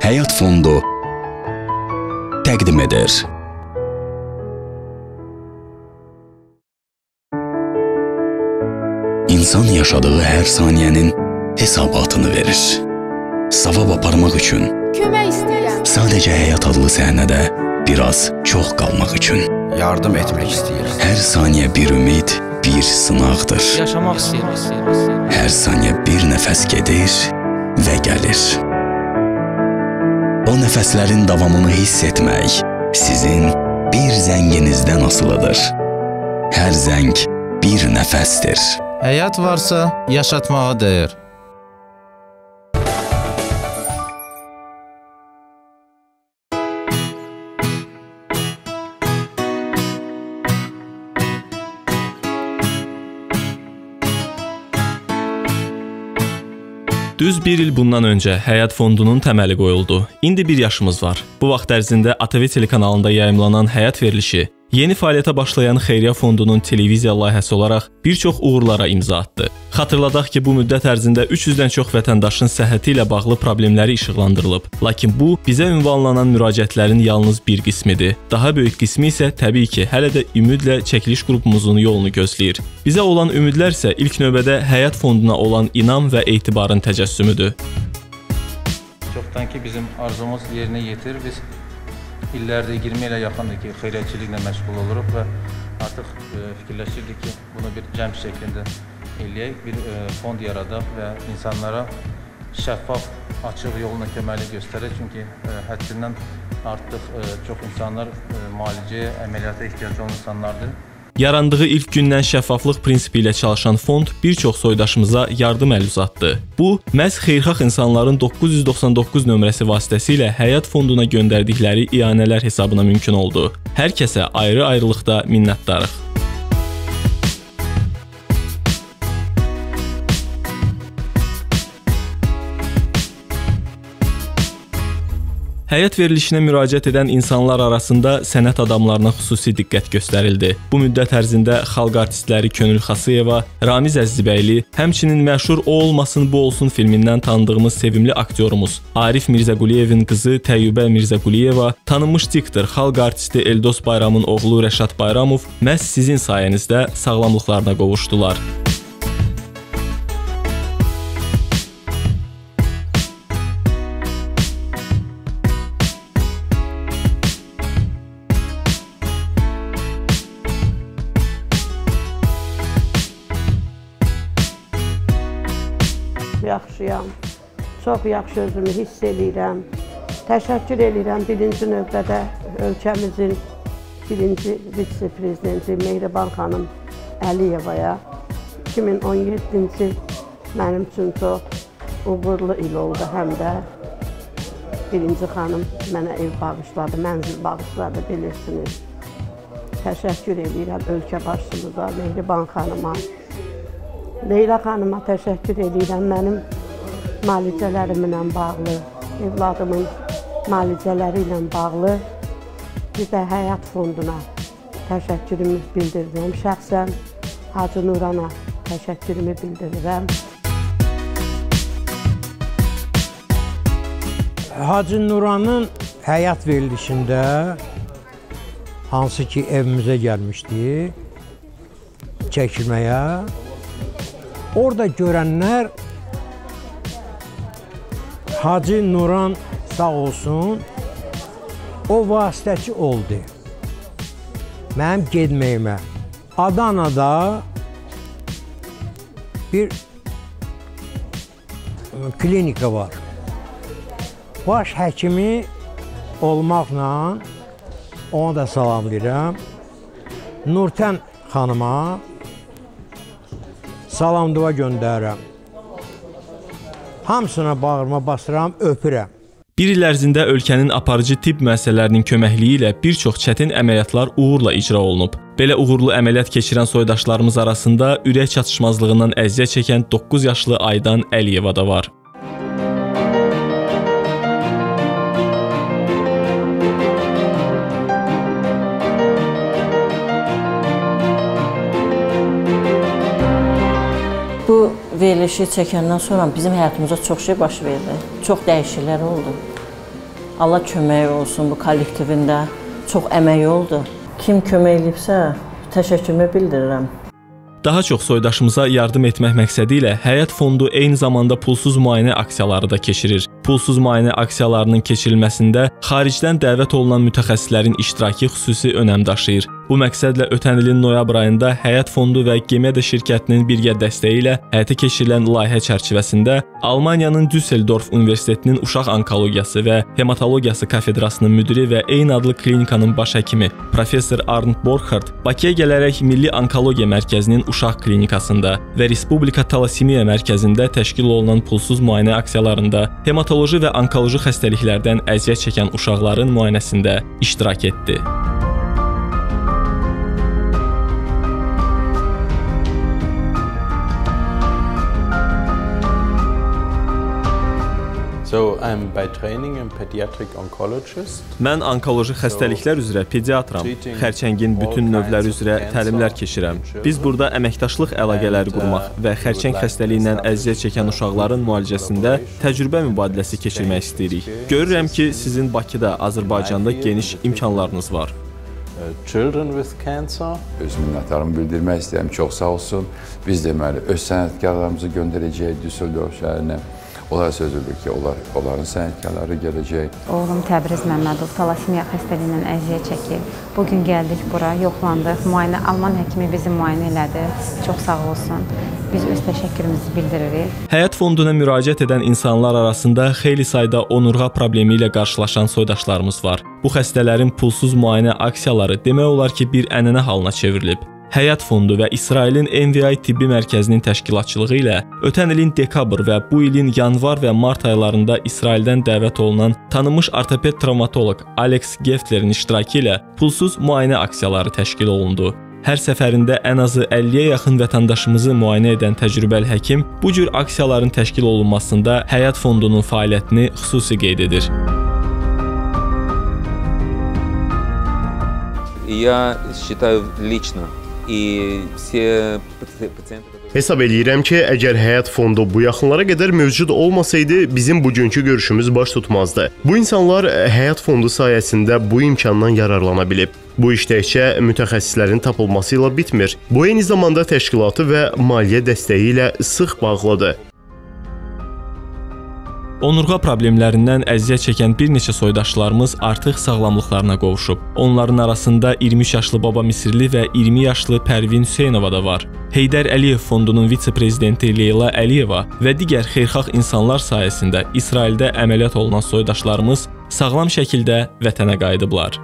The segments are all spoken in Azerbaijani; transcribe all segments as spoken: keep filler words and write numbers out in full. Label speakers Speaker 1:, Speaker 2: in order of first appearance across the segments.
Speaker 1: Həyat Fondu təqdim edir. İnsan yaşadığı hər saniyənin hesabatını verir. Savab aparmaq üçün,
Speaker 2: kömək istəyirəm.
Speaker 1: Sadəcə həyat adlı səhnədə biraz çox qalmaq üçün.
Speaker 3: Yardım etmək istəyirəm.
Speaker 1: Hər saniyə bir ümid, bir sınaqdır.
Speaker 4: Yaşamaq istəyirəm.
Speaker 1: Hər saniyə bir nəfəs gedir və gəlir. O nəfəslərin davamını hiss etmək sizin bir zənginizdən asılıdır. Hər zəng bir nəfəsdir.
Speaker 4: Həyat varsa yaşatmağa dəyər. Düz bir il bundan öncə Həyat Fondunun təməli qoyuldu. İndi bir yaşımız var. Bu vaxt ərzində A T V telekanalında yayımlanan Həyat verilişi yeni fəaliyyətə başlayan Xeyriyyə Fondunun televiziya layihəsi olaraq bir çox uğurlara imza atdı. Xatırladaq ki, bu müddət ərzində üç yüzdən çox vətəndaşın səhhəti ilə bağlı problemləri işıqlandırılıb. Lakin bu, bizə ünvanlanan müraciətlərin yalnız bir qismidir. Daha böyük qismi isə təbii ki, hələ də ümidlə çəkiliş qrupumuzun yolunu gözləyir. Bizə olan ümidlər isə ilk növbədə Həyat Fonduna olan inam və etibarın təcəssümüdür.
Speaker 5: Çoxdan ki, bizim arzumuz yerinə yetirir. Biz illərdə iyirmi ilə yaxındır ki, xeyriyyətçiliklə məşğul oluruq və artıq e, fikirləşirdik ki, bunu bir cəmc şəklində eləyək, bir e, fond yaradaq və insanlara şəffaf, açıq yolla köməkli göstərək. Çünki e, həddindən artıq e, çox insanlar e, müalicəyə, əməliyyata ehtiyacı olan insanlardır.
Speaker 4: Yarandığı ilk gündən şəffaflıq prinsipi ilə çalışan fond bir çox soydaşımıza yardım əl uzatdı. Bu, məhz xeyirxah insanların doqquz yüz doxsan doqquz nömrəsi vasitəsilə Həyat Fonduna göndərdikləri ianələr hesabına mümkün oldu. Hər kəsə ayrı-ayrılıqda minnətdarıq. Həyat verilişinə müraciət edən insanlar arasında sənət adamlarına xüsusi diqqət göstərildi. Bu müddət ərzində xalq artistləri Könül Xasıyeva, Ramiz Əzzibəyli, həmçinin məşhur O Olmasın Bu Olsun filmindən tanıdığımız sevimli aktyorumuz Arif Mirzəquliyevin qızı Təyyubə Mirzəquliyeva, tanınmış diktor, xalq artisti Eldos Bayramın oğlu Rəşad Bayramov məhz sizin sayənizdə sağlamlıqlarına qovuşdular.
Speaker 6: Yaxşıyam, çox yaxşı özümü hiss edirəm. Təşəkkür edirəm birinci növbədə ölkəmizin birinci vitse-prezidenti Mehriban xanım Əliyevaya. iki min on yeddinci mənim üçün çox uğurlu il oldu, həm də birinci xanım mənə ev bağışladı, mənzil bağışladı, bilirsiniz. Təşəkkür edirəm ölkə başçımıza, Mehriban xanıma. Leyla xanıma təşəkkür edirəm, mənim müalicələrimlə bağlı, evladımın müalicələri ilə bağlı bir də Həyat Fonduna təşəkkürümü bildirirəm. Şəxsən Hacı Nurana təşəkkürümü bildirirəm.
Speaker 7: Hacı Nuranın həyat verilişində, hansı ki evimizə gəlmişdi çəkilməyə, orada görənlər Hacı Nuran sağ olsun, o vasitəçi oldu mənim gedməyimə. Adanada bir klinika var. Baş həkimi olmaqla ona da salamlayıram. Nurtən xanıma salam dua göndərirəm. Hamısına bağırma basıram, öpürəm.
Speaker 4: Bir il ərzində ölkənin aparıcı tibb müəssisələrinin köməkliyi ilə bir çox çətin əməliyyatlar uğurla icra olunub. Belə uğurlu əməliyyat keçirən soydaşlarımız arasında ürək çatışmazlığından əziyyət çəkən doqquz yaşlı Aydan Əliyeva da var.
Speaker 8: verilişi çəkəndən sonra bizim həyatımızda çox şey baş verdi. Çox dəyişikliklər oldu.
Speaker 2: Allah kömək olsun bu kollektivində. Çox əmək oldu. Kim kömək edibsə, təşəkkürümü bildirirəm.
Speaker 4: Daha çox soydaşımıza yardım etmək məqsədi ilə Həyat Fondu eyni zamanda pulsuz müayinə aksiyaları da keçirir. Pulsuz müayinə aksiyalarının keçirilməsində xaricdən dəvət olunan mütəxəssislərin iştirakı xüsusi önəm daşıyır. Bu məqsədlə ötən ilin noyabr ayında Həyat Fondu və Gemeda şirkətinin birgə dəstəyi ilə həyata keçirilən layihə çərçivəsində Almaniyanın Düsseldorf Universitetinin Uşaq Onkologiyası və Hematologiyası kafedrasının müdiri və eyni adlı klinikanın baş həkimi professor Arnd Borchardt Bakıya gələrək Milli Onkologiya Mərkəzinin Uşaq Klinikasında və Respublika Talasemiya Mərkəzində təşkil olunan pulsuz müayinə aksiyalarında hematoloji və onkoloji xəstəliklərdən əziyyət çəkən uşaqların müayinəsində iştirak etdi.
Speaker 8: So, I'm by training a pediatric oncologist.
Speaker 4: Mən onkoloji xəstəliklər üzrə pediatram. Xərçəngin bütün növləri üzrə təlimlər keçirəm. Biz burada əməkdaşlıq əlaqələri qurmaq və xərçəng xəstəliyindən əziyyət çəkən uşaqların müalicəsində təcrübə mübadiləsi keçirmək istəyirik. Görürəm ki, sizin Bakıda, Azərbaycanda geniş imkanlarınız var.
Speaker 8: Children with cancer.
Speaker 9: Öz minnətdarımı bildirmək istəyirəm. Çox sağ olsun. Biz deməli öz sənətkarlarımızı göndərəcəyik Düsseldorf şəhərinə. Onlar sözüdür ki, onlar, onların sənətkarları gələcək.
Speaker 10: Oğlum Təbriz Məmmədov talasemiya xəstəliyindən əziyyət çəkir. Bugün gəldik bura, yoxlandıq. Müayinə, Alman həkimi bizi müayinə elədi. Çox sağ olsun. Biz öz təşəkkürümüzü bildiririk.
Speaker 4: Həyat Fonduna müraciət edən insanlar arasında xeyli sayda onurğa problemi ilə qarşılaşan soydaşlarımız var. Bu xəstələrin pulsuz müayinə aksiyaları demək olar ki, bir ənənə halına çevrilib. Həyat Fondu və İsrailin M V I tibbi mərkəzinin təşkilatçılığı ilə ötən ilin dekabr və bu ilin yanvar və mart aylarında İsraildən dəvət olunan tanınmış ortoped travmatoloq Alex Geftlerin iştirakı ilə pulsuz müayinə aksiyaları təşkil olundu. Hər səfərində ən azı əlliyə yaxın vətəndaşımızı müayinə edən təcrübəli həkim bu cür aksiyaların təşkil olunmasında Həyat Fondunun fəaliyyətini xüsusi qeyd edir.
Speaker 11: Я считаю лично и все пациенты.
Speaker 12: Hesab eləyirəm ki, əgər Həyat Fondu bu yaxınlara qədər mövcud olmasaydı, bizim bugünkü görüşümüz baş tutmazdı. Bu insanlar Həyat Fondu sayəsində bu imkandan yararlana bilib. Bu iş təkcə mütəxəssislərin tapılması ilə bitmir. Bu eyni zamanda təşkilatı və maliyyə dəstəyi ilə sıx bağlıdır.
Speaker 4: Onurğa problemlərindən əziyyət çəkən bir neçə soydaşlarımız artıq sağlamlıqlarına qovuşub. Onların arasında iyirmi üç yaşlı Baba Misirli və iyirmi yaşlı Pərvin Hüseynova da var. Heydər Əliyev Fondunun vitse-prezidenti Leyla Əliyeva və digər xeyirxah insanlar sayəsində İsraildə əməliyyat olunan soydaşlarımız sağlam şəkildə vətənə qayıdıblar.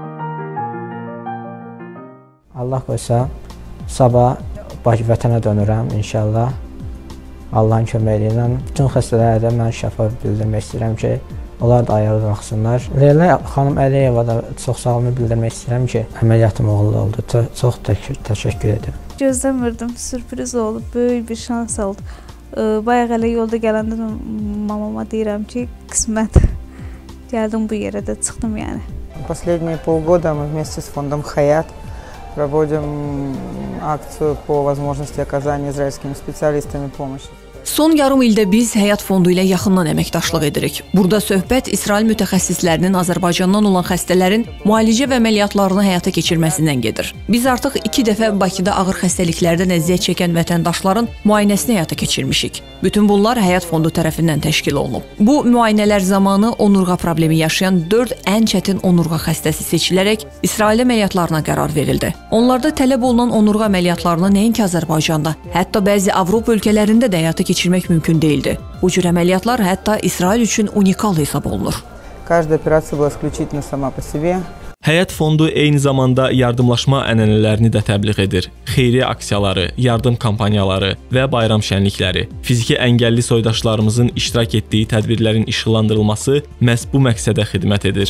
Speaker 13: Allah qoysa, sabah vətənə dönürəm inşallah. Allahın köməyi ilə bütün xəstələrə də mən şəfa bildirmək istəyirəm ki, onlar da ayağa qalxsınlar. Leyla xanım Əliyeva da çox sağolunu bildirmək istəyirəm ki, əməliyyatım uğurlu oldu. Çox təşəkkür edirəm.
Speaker 14: Gözləmirdim, sürpriz oldu, böyük bir şans oldu. Bayaq elə yolda gələndə mamama deyirəm ki, qismət gəldim bu yerə də çıxdım yəni.
Speaker 15: Последние полгода мы вместе с фондом Хаят проводим акцию по возможности оказания израильскими специалистами помощи.
Speaker 16: Son yarım ildə biz Həyat Fondu ilə yaxından əməkdaşlıq edirik. Burada söhbət İsrail mütəxəssislərinin Azərbaycandan olan xəstələrin müalicə və əməliyyatlarını həyata keçirməsindən gedir. Biz artıq iki dəfə Bakıda ağır xəstəliklərdən əziyyət çəkən vətəndaşların müayinəsini həyata keçirmişik. Bütün bunlar Həyat Fondu tərəfindən təşkil olunub. Bu müayinələr zamanı onurğa problemi yaşayan dörd ən çətin onurğa xəstəsi seçilərək İsrail əməliyyatlarına qərar verildi. Onlarda tələb olunan onurğa əməliyyatlarını nəinki Azərbaycanda, hətta bəzi Avropa ölkələrində də həyata keçirmək mümkün deyildi. Bu cür əməliyyatlar hətta İsrail üçün unikal hesab olunur.
Speaker 15: Каждая операция была исключительно сама по себе.
Speaker 4: Həyat Fondu eyni zamanda yardımlaşma ənənələrini də təbliğ edir. Xeyriyyə aksiyaları, yardım kampaniyaları və bayram şənlikləri, fiziki əngəlli soydaşlarımızın iştirak etdiyi tədbirlərin işıqlandırılması məhz bu məqsədə xidmət edir.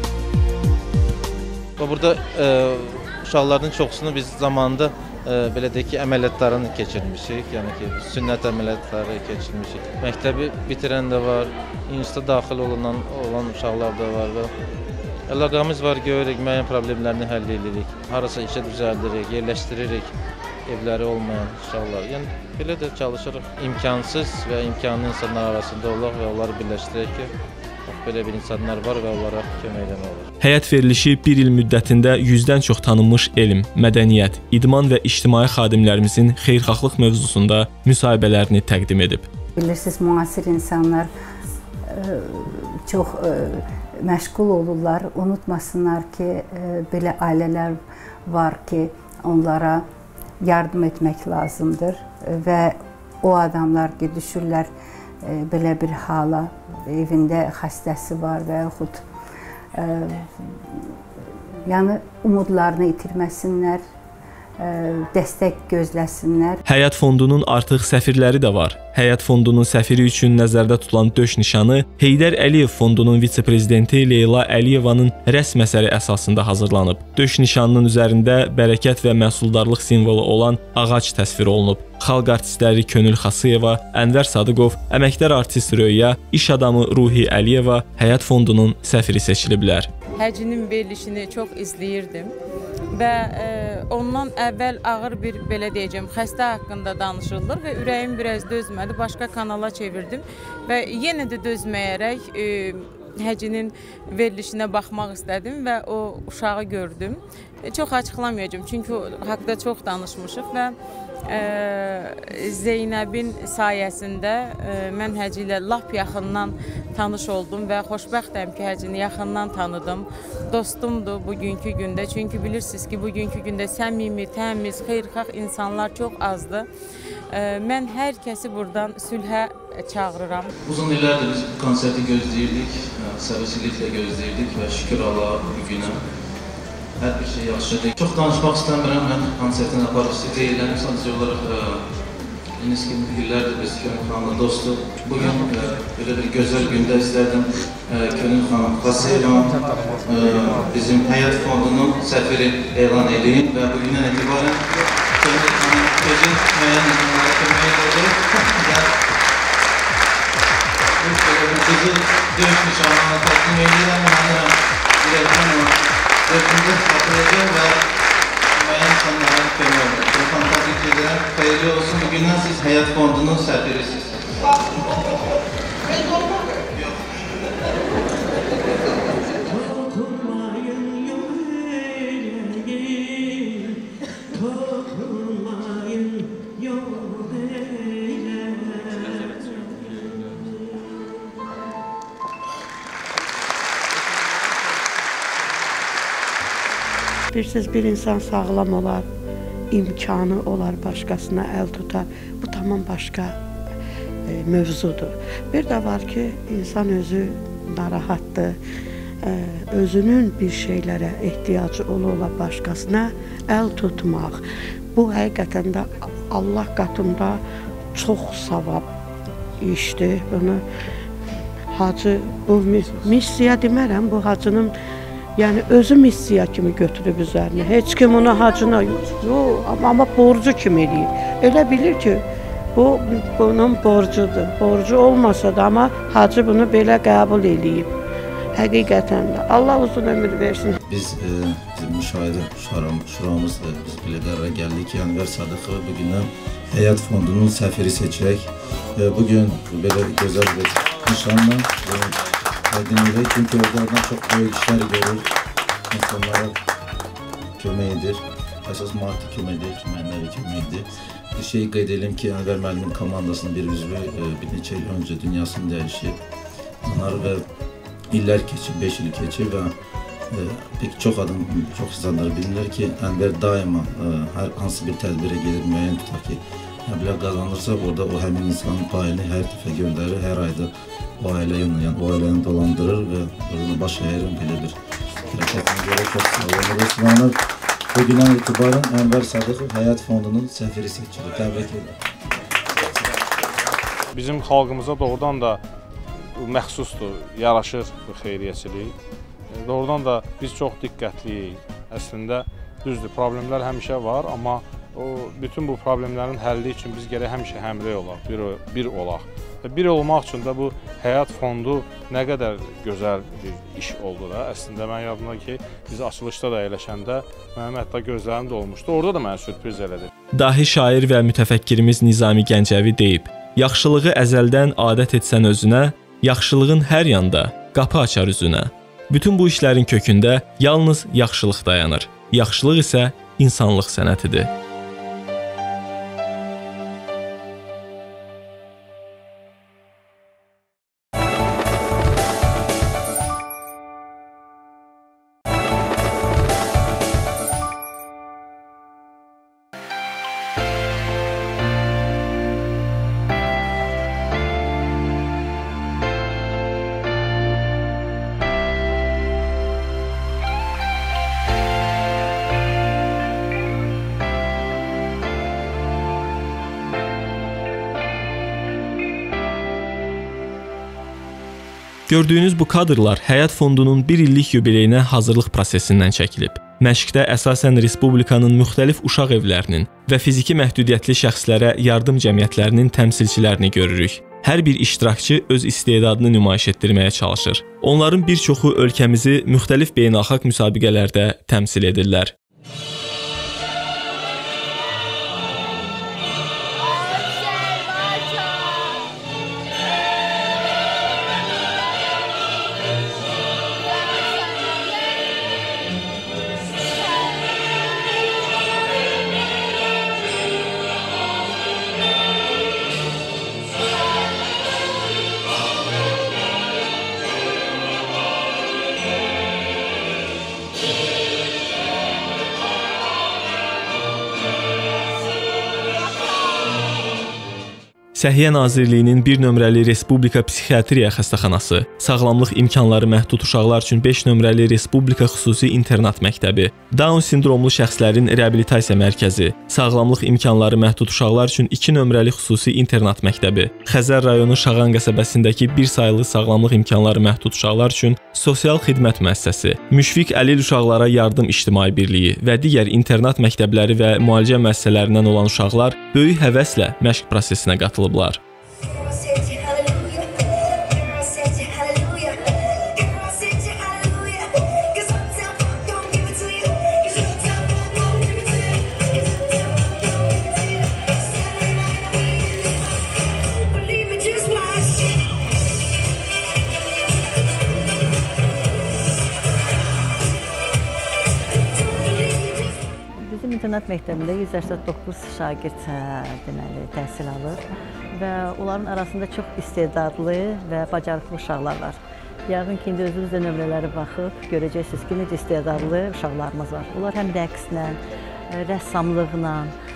Speaker 5: Burada e, uşaqların çoxsunu biz zamanında e, belə deyək ki, əməliyyatlarını keçirmişik, yəni ki, sünnət əməliyyatları keçirmişik. Məktəbi bitirən də var, instituta daxil olunan olan uşaqlar da var və əlaqəmiz var, görürük, müəyyən problemlərini həll edirik, harasa işə düzəldirik, yerləşdiririk evləri olmayan uşaqlar. Yəni, belə də çalışırıq, imkansız və imkanlı insanlar arasında olaq və onları birləşdirək ki, Belə bir insanlar var və onlara kömək eləmək olur.
Speaker 4: Həyat verilişi bir il müddətində yüzdən çox tanınmış elm, mədəniyyət, idman və ictimai xadimlərimizin xeyirxahlıq mövzusunda müsahibələrini təqdim edib.
Speaker 17: Bilirsiniz, müasir insanlar ə, çox ə, məşğul olurlar. Unutmasınlar ki, ə, belə ailələr var ki, onlara yardım etmək lazımdır və o adamlar ki, düşürlər ə, belə bir hala, evində xəstəsi var və yaxud ə, yəni umudlarını itirməsinlər, ə, dəstək gözləsinlər.
Speaker 4: Həyat fondunun artıq səfirləri də var. Həyat fondunun səfiri üçün nəzərdə tutulan döş nişanı Heydər Əliyev fondunun vitse-prezidenti Leyla Əliyevanın rəsm əsəri əsasında hazırlanıb. Döş nişanının üzərində bərəkət və məhsuldarlıq simvolu olan ağac təsvir olunub. Xalq artistləri Könül Xasıyeva, Ənvər Sadıqov, əməkdar artist Röya, iş adamı Ruhi Əliyeva Həyat fondunun səfiri seçiliblər.
Speaker 18: Həcinin verilişini çox izləyirdim və e, ondan əvvəl ağır bir, belə deyəcəm, xəstə haqqında danışılır və ürəyim biraz dözmədi, başqa kanala çevirdim və yenə də dözməyərək e, həcinin verilişinə baxmaq istədim və o uşağı gördüm. E, çox açıqlamayacağım, çünki o haqda çox danışmışıq və e, Zeynəbin sayəsində e, mən həci ilə lap yaxından tanış oldum və xoşbəxtəm ki, həcini yaxından tanıdım. Dostumdur bugünkü gündə, çünki bilirsiniz ki, bugünkü gündə səmimi, təmiz, xeyirxah insanlar çox azdır. E, mən hər kəsi buradan sülhə çağırıram.
Speaker 19: Uzun illərdir biz bu konserti gözləyirdik, səbirsiliklə gözləyirdik və şükür Allaha bu günə. Hər bir şey yaxşıdır. Çox danışmaq istəmirəm, mən konsertin aparıcısı deyilərim. Sadəcə olaraq Yeniz kimi illərdir biz Könül xanımla dostluq. Bugün e, belə bir gözəl gündə istərdim e, Könül xanım Xasıyeva e, bizim Həyat fondunun səfiri elan edeyim və bugündən etibarən Könül xanım özü müəyyən insanlara kömək edir. Qızı döyüş nişanlarına təqdim edirəm, inanıram, dirəkdən o dördüncü satılacaq və müəyyən insanlara kömək olur. Çox fantastik edirəm, xeyirli olsun. Bugündən siz Həyat fondunun səfirisiniz.
Speaker 6: Bilirsiniz, bir insan sağlam olar, imkanı olar, başqasına əl tutar. Bu tamam başqa e, mövzudur. Bir də var ki, insan özü narahatdır, e, özünün bir şeylərə ehtiyacı ola-ola başqasına əl tutmaq. Bu həqiqətən də Allah qatında çox savab işdir. Bunu hacı, bu missiya demərəm, bu hacının yəni özü missiya kimi götürüb üzərinə. Heç kim ona hacına yox, amma borcu kimi eləyir. Elə bilir ki, bu bunun borcudur. Borcu olmasa da, amma hacı bunu belə qəbul eləyib. Həqiqətən də. Allah uzun ömür versin.
Speaker 20: Biz e, bizim müşahidə şuramız da biz belə qərara gəldik ki, Ənvər Sadıqov bugündən Həyat fondunun səfiri seçərək e, bugün belə gözəl bir nişanla e, Dinləyək, çünki oradan çox böyük işlər görür, insanlara kömək edir, əsas maddi köməkdir, mənəvi köməkdir. Bir şey qeyd edelim ki, Ənvər müəllimin komandasının bir üzvü bir neçə il öncə dünyasını dəyişib. Onlar və illər keçib, beş il keçib və e, pek çox adam, çox insanlar bilirlər ki, Ənvər daima e, hər hansı bir tədbirə gedir, müəyyən tutar ki, məbləğ qazanırsa, orada o həmin insanın payını hər dəfə göndərir, hər ayda o ailə yanına, yəni o ailəni dolandırır və baş əyərin belə bir hərəkətinə görə çox sağ olun. Rəsmanlar bugündən etibarən Ənvər Sadıqov Həyat fondunun səfiri seçilir. Təbrik edirəm.
Speaker 21: Bizim xalqımıza doğrudan da məxsusdur, yaraşır bu xeyriyyəçilik. Doğrudan da biz çox diqqətliyik. Əslində, düzdür, problemlər həmişə var, amma o bütün bu problemlərin həlli üçün biz gərək həmişə həmrəy olaq, bir, bir olaq. Və bir olmaq üçün də bu Həyat fondu nə qədər gözəl bir iş oldu da. Əslində, mən yadımda ki, biz açılışda da əyləşəndə mənim hətta gözlərim də olmuşdu. Orada da mənə sürpriz elədi.
Speaker 4: Dahi şair və mütəfəkkirimiz Nizami Gəncəvi deyib, yaxşılığı əzəldən adət etsən özünə, yaxşılığın hər yanda qapı açar üzünə. Bütün bu işlərin kökündə yalnız yaxşılıq dayanır. Yaxşılıq isə insanlıq sənətidir. Gördüyünüz bu kadrlar Həyat Fondunun bir illik yubileyinə hazırlıq prosesindən çəkilib. Məşqdə əsasən Respublikanın müxtəlif uşaq evlərinin və fiziki məhdudiyyətli şəxslərə yardım cəmiyyətlərinin təmsilçilərini görürük. Hər bir iştirakçı öz istedadını nümayiş etdirməyə çalışır. Onların bir çoxu ölkəmizi müxtəlif beynəlxalq müsabiqələrdə təmsil edirlər. Səhiyyə Nazirliyinin bir nömrəli Respublika Psixiatriya Xəstəxanası, sağlamlıq imkanları məhdud uşaqlar üçün beş nömrəli Respublika Xüsusi İnternat Məktəbi, Down sindromlu şəxslərin reabilitasiya mərkəzi, sağlamlıq imkanları məhdud uşaqlar üçün iki nömrəli Xüsusi İnternat Məktəbi, Xəzər rayonu Şağan qəsəbəsindəki bir saylı sağlamlıq imkanları məhdud uşaqlar üçün Sosial Xidmət Müəssisəsi, Müşfiq Əlil Uşaqlara Yardım İctimai Birliyi və digər internat məktəbləri və müalicə müəssisələrindən olan uşaqlar böyük həvəslə məşq prosesinə qatılırlar.
Speaker 2: Bizim internat məktəbində yüz səksən doqquz şagird deməli təhsil alır və onların arasında çox istedadlı və bacarıqlı uşaqlar var. Yəqin ki, indi özünüz də nömrələri baxıb görəcəksiniz ki, necə istedadlı uşaqlarımız var. Onlar həm rəqslə, rəssamlıqla,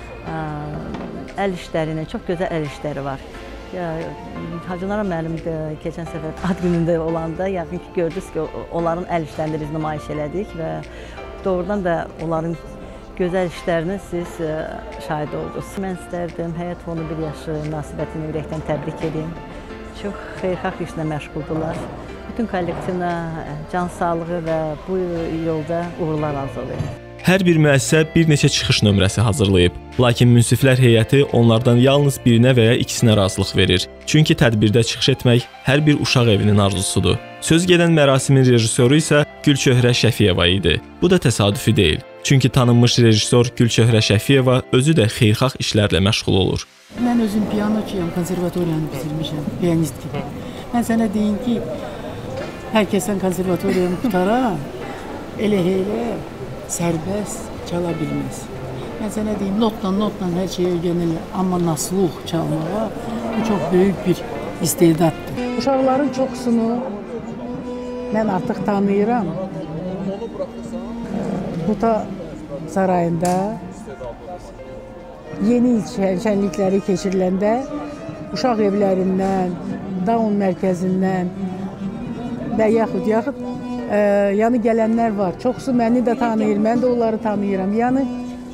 Speaker 2: əl işləri ilə, çox gözəl əl işləri var. Hacı Nara müəllim də keçən səfər ad günündə olanda yəqin ki, gördünüz ki, onların əl işlərini biz nümayiş elədik və doğrudan da onların gözəl işlərini siz şahid oldunuz. Mən istərdim Həyat Fondu bir yaşı münasibətini ürəkdən təbrik edeyim. Çox xeyirxah işlə məşğuldurlar. Bütün kollektivə can sağlığı və bu yolda uğurlar arzulayıram.
Speaker 4: Hər bir müəssisə bir neçə çıxış nömrəsi hazırlayıb, lakin münsiflər heyəti onlardan yalnız birinə və ya ikisinə razılıq verir. Çünki tədbirdə çıxış etmək hər bir uşaq evinin arzusudur. Söz gedən mərasimin rejissoru isə Gülçöhrə Şəfiyeva idi. Bu da təsadüfi deyil. Çünki tanınmış rejissor Gülçöhrə Şəfiyeva özü də xeyirxah işlərlə məşğul olur.
Speaker 3: Mən özüm pianoçuyam, konservatoriyanı bitirmişəm, pianist kimi. Mən sənə deyim ki, hər kəsən konservatoriyanı qutaran, elə-elə sərbəst çala bilməz. Mən sənə deyim, notla, notla hər şeyə öyrənirlər, amma nasluq çalmağa bu çox böyük bir istedaddır. Uşaqların çoxsunu mən artıq tanıyıram. Buta sarayında yeni il şənlikləri keçiriləndə uşaq evlərindən, Down mərkəzindən və yaxud yaxud e, yəni gələnlər var. Çoxsu məni də tanıyır, mən də onları tanıyıram. Yəni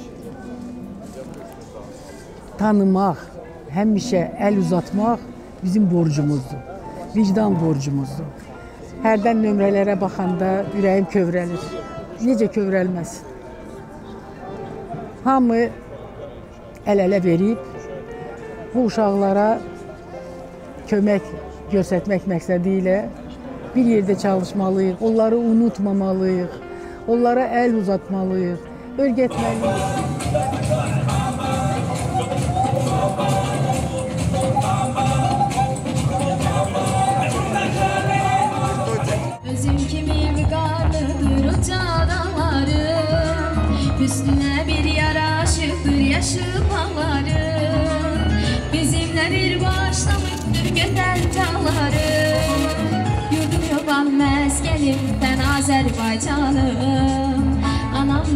Speaker 3: tanımaq, həmişə əl uzatmaq bizim borcumuzdur, vicdan borcumuzdur. Hərdən nömrələrə baxanda ürəyim kövrəlir. Necə kövrəlməsin? Hamı əl-ələ verib bu uşaqlara kömək göstərmək məqsədi ilə bir yerdə çalışmalıyıq, onları unutmamalıyıq, onlara əl uzatmalıyıq, öyrətməliyik.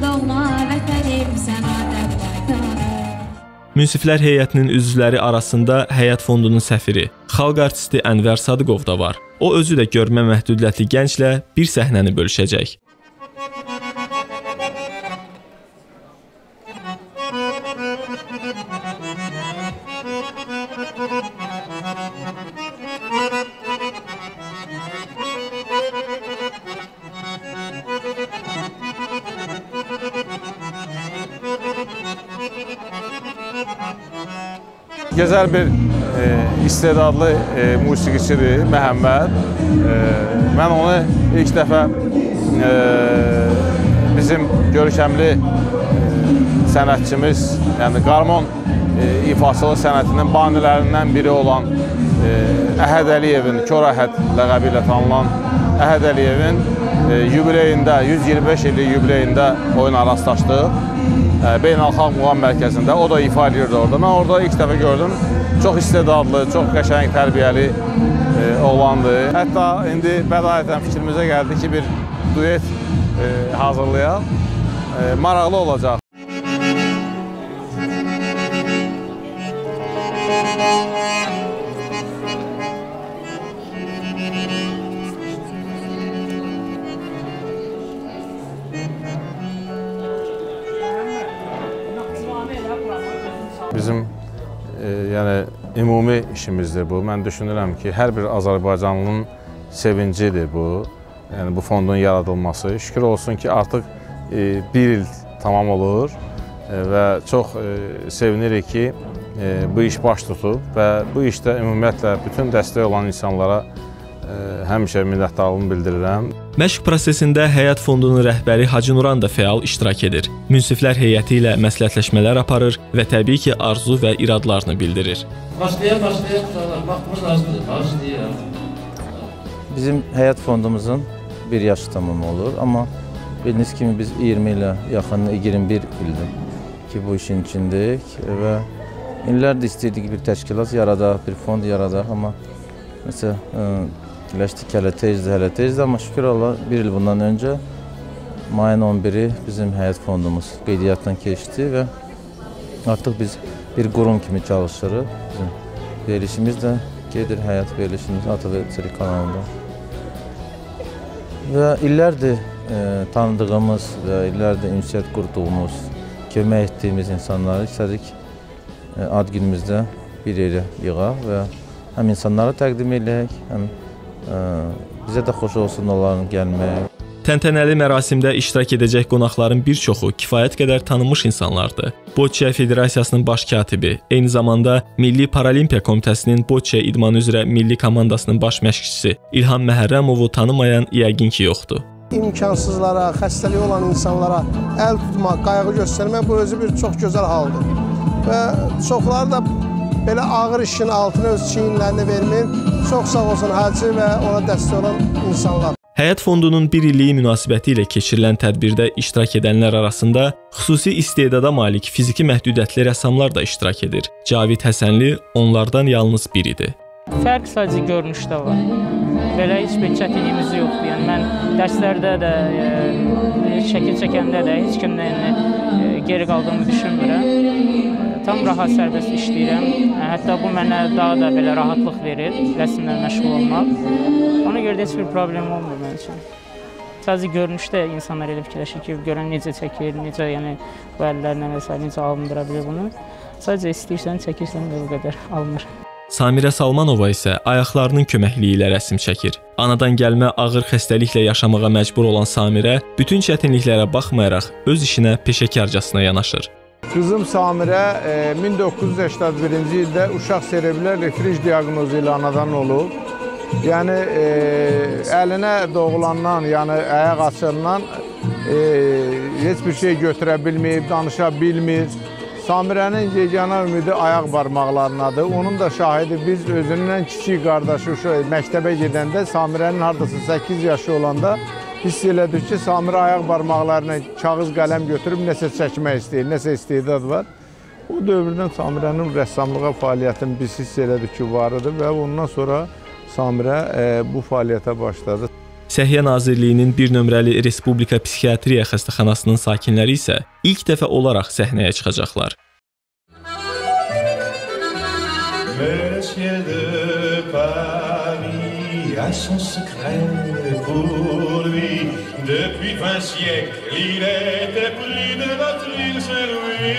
Speaker 1: doğma vətənim sənə təqvəkanı.
Speaker 4: Münsiflər heyətinin üzvləri arasında Həyat Fondunun səfiri, xalq artisti Ənvər Sadıqov da var. O özü də görmə məhdudiyyətli gənclə bir səhnəni bölüşəcək.
Speaker 21: Gözəl bir e, istedadlı e, musiqiçidir Məhəmməd. E, mən onu ilk dəfə e, bizim görkəmli e, sənətçimiz, yəni qarmon e, ifaçılıq sənətinin banilərindən biri olan e, Əhəd Əliyevin, Kor Əhəd ləqəbi ilə tanınan Əhəd Əliyevin e, yubileyində, yüz iyirmi beş illik yubileyində oyuna rastlaşdıq. Beynəlxalq Muğam Mərkəzində, o da ifa edirdi orada. Mən orada ilk dəfə gördüm, çox istedadlı, çox qəşəng, tərbiyəli e, oğlandı. Hətta indi bədayətən fikrimizə gəldi ki, bir duet e, hazırlayaq, e, maraqlı olacaq. Bizim e, yəni ümumi işimizdir bu. Mən düşünürəm ki, hər bir Azərbaycanlının sevincidir bu. Yəni bu fondun yaradılması. Şükür olsun ki, artıq e, bir il tamam olur e, və çox e, sevinirik ki, e, bu iş baş tutub və bu işdə ümumiyyətlə bütün dəstək olan insanlara e, həmişə minnətdarlığımı bildirirəm.
Speaker 4: Məşq prosesində Həyat Fondunun rəhbəri Hacı Nuran da fəal iştirak edir. Münsiflər heyəti ilə məsləhətləşmələr aparır və təbii ki, arzu və iradlarını bildirir.
Speaker 20: Başlayaq, başlayaq, vaxtımız azdır, başlayaq.
Speaker 22: Bizim Həyat Fondumuzun bir yaşı tamam olur, amma bildiğiniz kimi biz iyirmi ilə yaxın, iyirmi bir ildir ki, bu işin içindəyik və illərdir istəyirdik bir təşkilat yaradaq, bir fond yaradaq, amma mesela Güləşdik, hələ tezdir, hələ tezdir, amma şükür Allah bir il bundan öncə mayın on biri bizim Həyat Fondumuz qeydiyyatdan keçdi və artıq biz bir qurum kimi çalışırıq. Bizim verilişimiz də gedir, Həyat verilişimiz A T V kanalında. Və illərdir e, tanıdığımız və illərdir ünsiyyət qurduğumuz, kömək etdiyimiz insanları istədik e, ad günümüzdə bir yerə yığaq və həm insanlara təqdim edək, həm ə, bizə də xoş olsun onların gəlmək.
Speaker 4: Təntənəli mərasimdə iştirak edəcək qonaqların bir çoxu kifayət qədər tanınmış insanlardır. Boccia Federasiyasının baş katibi, eyni zamanda Milli Paralimpiya Komitəsinin Boccia idmanı üzrə milli komandasının baş məşqçisi İlham Məhərrəmovu tanımayan yəqin ki, yoxdur.
Speaker 23: İmkansızlara, xəstəliyi olan insanlara əl tutmaq, qayğı göstərmək bu özü bir çox gözəl haldır. Və çoxları da belə ağır işin altını öz çiyinlərini vermir. Çox sağ olsun Hacı və ona dəstək olan insanlar.
Speaker 4: Həyat Fondunun bir illiyi münasibəti ilə keçirilən tədbirdə iştirak edənlər arasında xüsusi istedada malik fiziki məhdudiyyətli rəssamlar da iştirak edir. Cavid Həsənli onlardan yalnız biridir.
Speaker 24: Fərq sadəcə görünüşdə var. Belə heç bir çətinliyimiz yoxdur. Yəni mən dərslərdə də, e, şəkil çəkəndə də heç kimdən e, geri qaldığımı düşünmürəm. Tam rahat, sərbəst işləyirəm. Hətta bu mənə daha da belə rahatlıq verir, rəsmlə məşğul olmaq. Ona görə də heç bir problem olmur mənim üçün. Sadəcə görünüşdə insanlar elə fikirləşir ki, görən necə çəkir, necə yəni bu əllərlə və s. necə alındıra bilir bunu. Sadəcə istəyirsən, çəkirsən və bu qədər alınır.
Speaker 4: Samirə Salmanova isə ayaqlarının köməkliyi ilə rəsm çəkir. Anadan gəlmə ağır xəstəliklə yaşamağa məcbur olan Samirə bütün çətinliklərə baxmayaraq öz işinə peşəkarcasına yanaşır.
Speaker 7: Qızım Samirə min doqquz yüz səksən birinci ildə uşaq serebral reflüks diaqnozu ilə anadan olub. Yəni e, əlinə doğulandan, yəni ayaq açandan e, heç bir şey götürə bilməyib, danışa bilmir. Samirənin yeganə ümidi ayaq barmaqlarındadır. Onun da şahidi biz özünün kiçik qardaşı məktəbə gedəndə Samirənin hardasa səkkiz yaşı olanda hiss elədik ki, Samirə ayaq barmaqlarına kağız qələm götürüb nəsə çəkmək istəyir, nəsə istedad var. O dövrdən Samirənin rəssamlığa fəaliyyətini biz hiss elədik ki, var idi və ondan sonra Samirə e, bu fəaliyyətə başladı.
Speaker 4: Səhiyyə Nazirliyinin bir nömrəli Respublika Psixiatriya xəstəxanasının sakinləri isə ilk dəfə olaraq səhnəyə çıxacaqlar.
Speaker 8: Le ciel de Paris a son secret pour lui. Depuis vingt siècles, il était plus de notre île, c'est lui.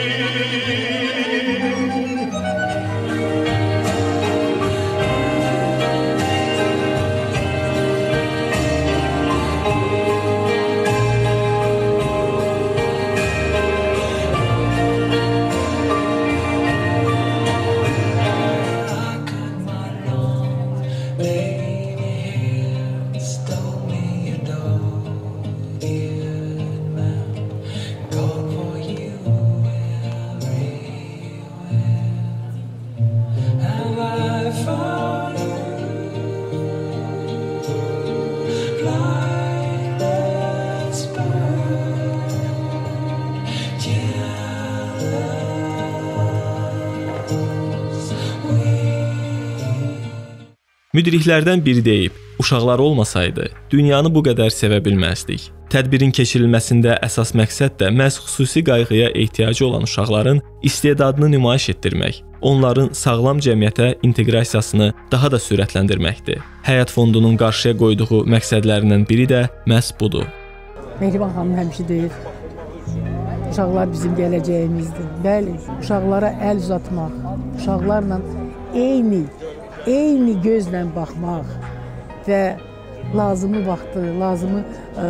Speaker 4: Müdriklərdən biri deyib, uşaqlar olmasaydı, dünyanı bu qədər sevə bilməzdik. Tədbirin keçirilməsində əsas məqsəd də məhz xüsusi qayğıya ehtiyacı olan uşaqların istedadını nümayiş etdirmək, onların sağlam cəmiyyətə inteqrasiyasını daha da sürətləndirməkdir. Həyat Fondunun qarşıya qoyduğu məqsədlərindən biri də məhz budur.
Speaker 3: Mehriban xanım həmişə deyir, uşaqlar bizim gələcəyimizdir. Bəli, uşaqlara əl uzatmaq, uşaqlarla eyni eyni gözlə baxmaq və lazımı vaxtı, lazımı ə,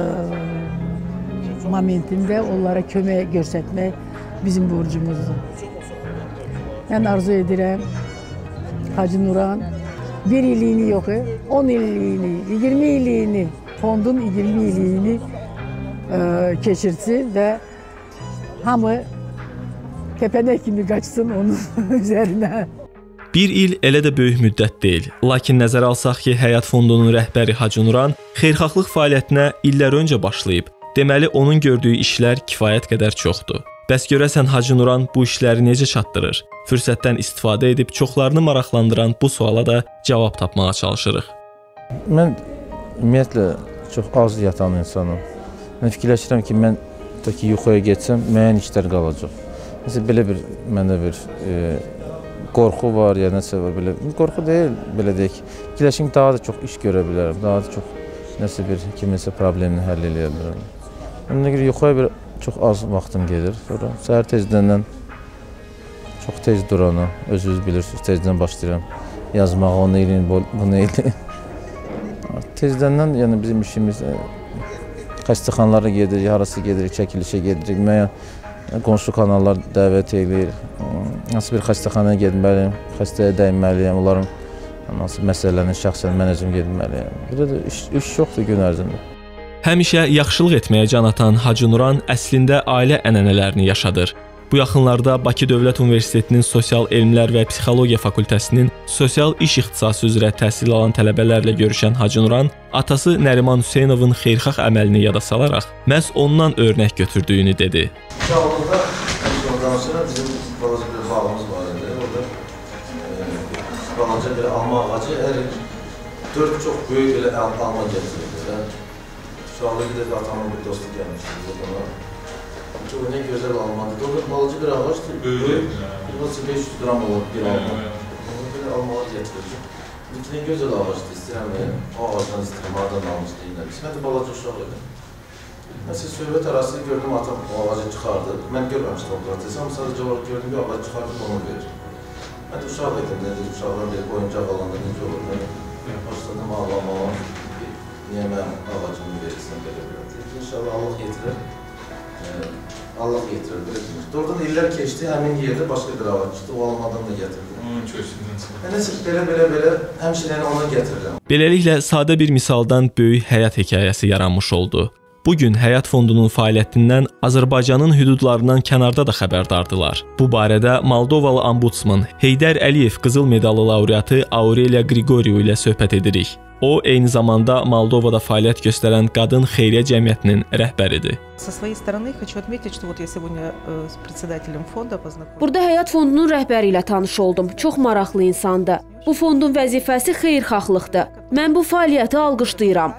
Speaker 3: momentində onlara kömək göstərmək bizim borcumuzdur. Mən arzu edirəm Hacı Nuran bir illiyini yox, on illiyini, iyirmi illiyini, fondun iyirmi illiyini ə, keçirsin və hamı kəpənək kimi qaçsın onun üzərinə.
Speaker 4: Bir il elə də böyük müddət deyil. Lakin nəzərə alsaq ki, Həyat Fondunun rəhbəri Hacı Nuran xeyirxahlıq fəaliyyətinə illər öncə başlayıb, deməli onun gördüyü işlər kifayət qədər çoxdur. Bəs görəsən Hacı Nuran bu işləri necə çatdırır? Fürsətdən istifadə edib çoxlarını maraqlandıran bu suala da cavab tapmağa çalışırıq.
Speaker 22: Mən ümumiyyətlə çox az yatan insanım. Mən fikirləşirəm ki, mən ta ki yuxuya getsəm, müəyyən işlər qalacaq. Məsələn, belə bir məndə bir e, qorxu var, ya nəsə var, belə. Qorxu deyil, belə deyək. Fikirləşim ki, daha da çox iş görə bilərəm, daha da çox nəsə bir kiminsə problemini həll edə bilərəm. Ona görə yuxuya bir çox az vaxtım gedir. Sonra səhər tezdən çox tez duranı, özünüz bilirsiniz, tezdən başlayıram yazmağa, onu eləyin, bunu eləyin. Tezdən, yəni bizim işimiz xəstəxanalara gedirik, harası gedirik, çəkilişə gedirik, müəyyən qonşu kanallar dəvət edir. Nasıl bir xəstəxanaya getməliyim, xəstəyə dəyməliyim, onların nasıl məsələlərini şəxsən mən özüm getməliyim. Burada da iş, iş çoxdur gün ərzində.
Speaker 4: Həmişə yaxşılıq etməyə can atan Hacı Nuran əslində ailə ənənələrini yaşadır. Bu yaxınlarda Bakı Dövlət Universitetinin Sosial Elmlər və Psixologiya Fakültəsinin sosial iş ixtisası üzrə təhsil alan tələbələrlə görüşən Hacı Nuran atası Nəriman Hüseynovun xeyirxah əməlini yada salaraq məhz ondan örnək götürdüyünü dedi.
Speaker 22: Uşaqlıqda ondan sonra bizim balaca bir bağımız var idi. Orada e, balaca bir alma ağacı hər dörd çox böyük bir alma gətirirdi. Uşaqlıqda bir də atamın bir dostu gəlmişdi burada. O ne güzel almadı. Orada balaca bir ağaçtı. Böyük. beş yüz gram olur bir alma. Onu böyle almalar getirir. Ne güzel ağaçtı. İstəyirəm o ağacdan istəyirəm. Ağadan almışdı yine. İsmət balaca uşaq idi. Mesela söhbət arası gördüm atam o ağacı çıxardı. Mən görməmişdim o prosesi ama sadece orada gördüm bir ağacı çıxardı onu verir. Mən də uşaq edim. Nedir? Uşaqlar bir oyuncaq alanda necə olur? Ben başladım ağlamağa. Niye mən ağacımı verirsən belə bir? İnşallah Allah getirir. Allah getirirdi. Oradan iller keçdi, həmin yerdə başqa bir ağac çıxdı, o almadan da gətirdi. Onun köşündən çıxdı. Nəsə belə-belə-belə həmçinin ona gətirirəm.
Speaker 4: Beləliklə, sadə bir misaldan böyük həyat hekayəsi yaranmış oldu. Bugün Həyat Fondunun fəaliyyətindən Azərbaycanın hüdudlarından kənarda da xəbərdardılar. Bu barədə Moldovalı ombudsman Heydər Əliyev qızıl medalı laureatı Aureliya Grigoriev ilə söhbət edirik. O, eyni zamanda Moldovada fəaliyyət göstərən qadın xeyriyyə cəmiyyətinin rəhbəridir.
Speaker 9: Burada Həyat Fondunun rəhbəri ilə tanış oldum. Çox maraqlı insandır. Bu fondun vəzifəsi xeyirxahlıqdır. Mən bu fəaliyyəti alqışlayıram.